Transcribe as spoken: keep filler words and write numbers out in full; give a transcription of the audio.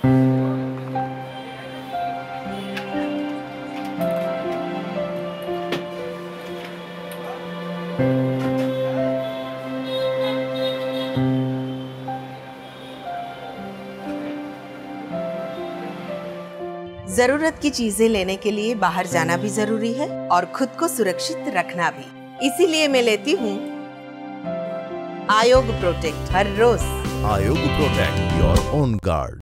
जरूरत की चीजें लेने के लिए बाहर जाना भी जरूरी है और खुद को सुरक्षित रखना भी। इसीलिए मैं लेती हूँ आयोग प्रोटेक्ट हर रोज। आयोग प्रोटेक्ट योर ओन गार्ड।